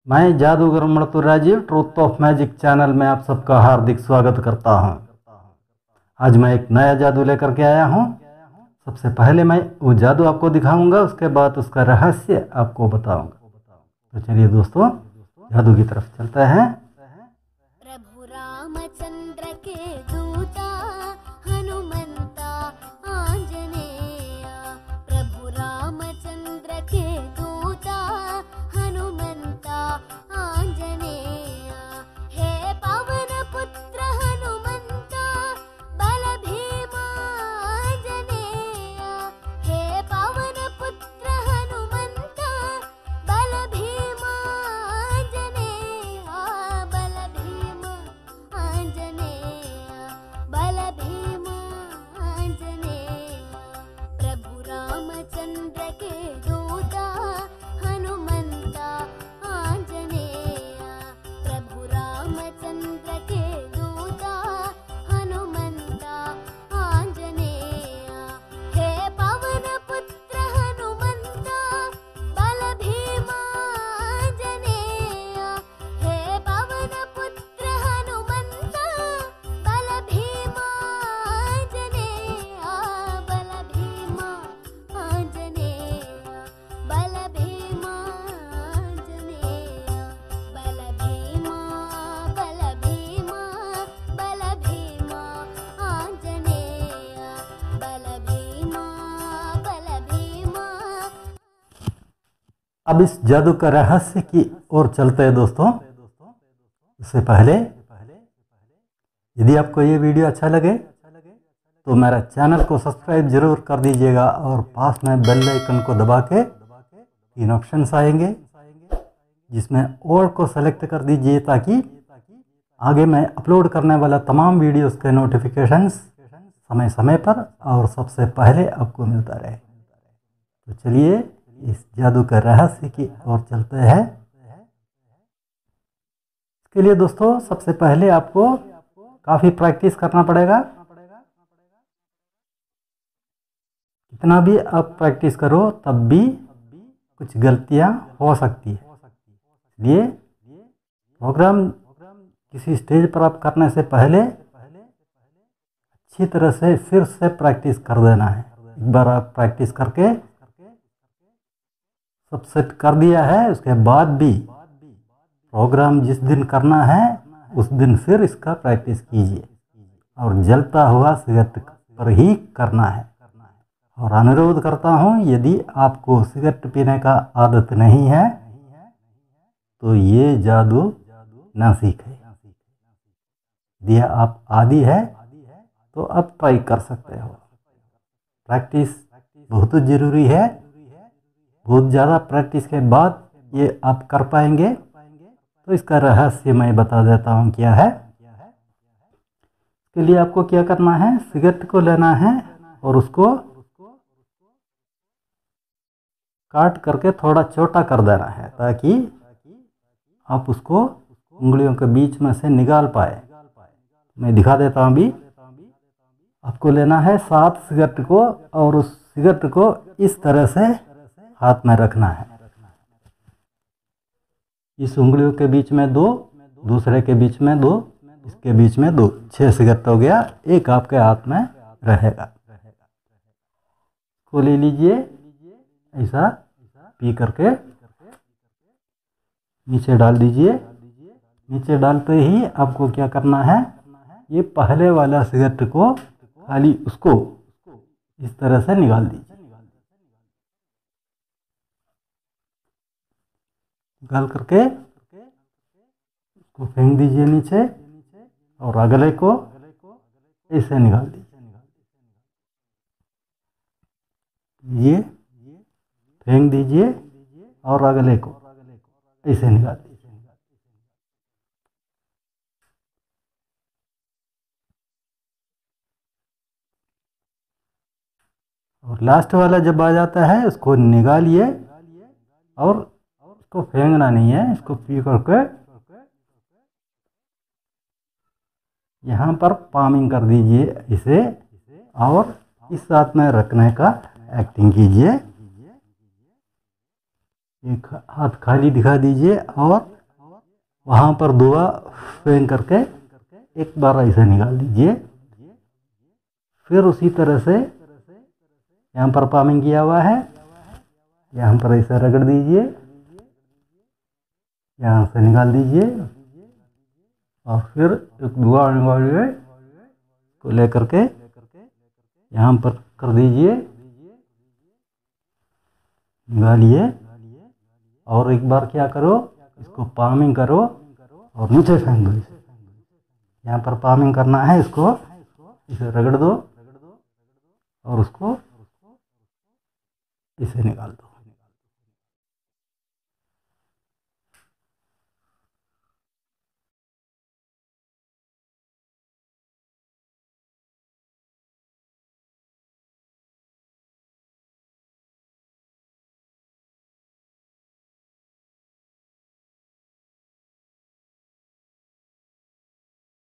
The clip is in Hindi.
मैं जादूगर मणतु Rajiv truth of magic channel में आप सबका हार्दिक स्वागत करता हूं। आज मैं एक नया जादू लेकर के आया हूं। सबसे पहले मैं वो जादू आपको दिखाऊंगा, उसके बाद उसका रहस्य आपको बताऊंगा। तो चलिए दोस्तों, जादू की तरफ चलते हैं। प्रभु रामचंद्र के दूता हनुमंता आंजनेय, प्रभु रामचंद्र के दूता हनुमंता आंजनेय, हे पवन पुत्र हनुमंता बल भीमा आंजनेय, हे पवन पुत्र हनुमंता बल भीमा आंजनेय, बल भीमा आंजनेय, बल भीमा आंजनेय, प्रभु रामचंद्र के दूता हनुमंता आंजनेय, प्रभु रामचंद्र के दूता हनुमंता आंजनेय, हे पवन पुत्र हनुमंता बल भीमा आंजनेय, हे पवन पुत्र हनुमंता बल भीमा आंजनेय, बल भीमा आंजनेय, बल भीमा आंजनेय, बल भीमा बल भीमा बल भीमा आंजनेय, बल भीमा बल भीमा। अब इस जादू का रहस्य की ओर चलते हैं दोस्तों। उससे पहले यदि आपको ये वीडियो अच्छा लगे तो मेरा चैनल को सब्सक्राइब जरूर कर दीजिएगा और पास में बेल आइकन को दबा के 3 ऑप्शंस आएंगे जिसमें ऑल को सेलेक्ट कर दीजिए ताकि आगे मैं अपलोड करने वाला तमाम वीडियोस के नोटिफिकेशंस समय समय पर और सबसे पहले आपको मिलता रहे। तो चलिए इस जादू का रहस्य की ओर चलते हैं। इसके लिए दोस्तों सबसे पहले आपको काफ़ी प्रैक्टिस करना पड़ेगा। कितना भी आप प्रैक्टिस करो तब भी कुछ गलतियां हो सकती है, इसलिए प्रोग्राम किसी स्टेज पर आप करने से पहले अच्छी तरह से फिर से प्रैक्टिस कर देना है। एक बार आप प्रैक्टिस करके सब सेट कर दिया है, उसके बाद भी प्रोग्राम जिस दिन करना है उस दिन फिर इसका प्रैक्टिस कीजिए और जलता हुआ सिगरेट पर ही करना है। और अनुरोध करता हूँ, यदि आपको सिगरेट पीने का आदत नहीं है तो ये जादू ना सीखें। यदि आप आदी है तो आप ट्राई कर सकते हो। प्रैक्टिस बहुत ज़रूरी है। बहुत ज़्यादा प्रैक्टिस के बाद ये आप कर पाएंगे। तो इसका रहस्य मैं बता देता हूँ क्या है। इसके लिए आपको क्या करना है, सिगरेट को लेना है और उसको काट करके थोड़ा छोटा कर देना है ताकि आप उसको उंगलियों के बीच में से निकाल पाए। मैं दिखा देता हूँ अभी। आपको लेना है 7 सिगरेट को और उस सिगरेट को इस तरह से हाथ में रखना है। इस उंगलियों के बीच में 2, दूसरे के बीच में 2, इसके बीच में 2, 6 सिगरेट हो गया। एक आपके हाथ में रहेगा। को ले लीजिए, ऐसा पी करके नीचे डाल दीजिए। नीचे डालते ही आपको क्या करना है, ये पहले वाला सिगरेट को खाली उसको इस तरह से निकाल दीजिए। निकाल करके उसको फेंक दीजिए नीचे और अगले को ऐसे निकाल दीजिए। ये फेंक दीजिए और अगले को ऐसे निकाल दीजिए। और लास्ट वाला जब आ जाता है उसको निकालिए और इसको फेंकना नहीं है, इसको पी करके यहाँ पर पामिंग कर दीजिए इसे और इस हाथ में रखने का एक्टिंग कीजिए। एक हाथ खाली दिखा दीजिए और वहाँ पर दुआ फेंक करके एक बार ऐसे निकाल दीजिए। फिर उसी तरह से यहाँ पर पामिंग किया हुआ है, यहाँ पर ऐसे रगड़ दीजिए, यहाँ से निकाल दीजिए और फिर एक दुआ निकालिए को लेकर के यहाँ पर कर दीजिए, निकालिए और एक बार क्या करो, इसको पामिंग करो और नीचे फेंक दो। यहाँ पर पामिंग करना है, इसको इसे रगड़ दो और उसको इसे निकाल दो।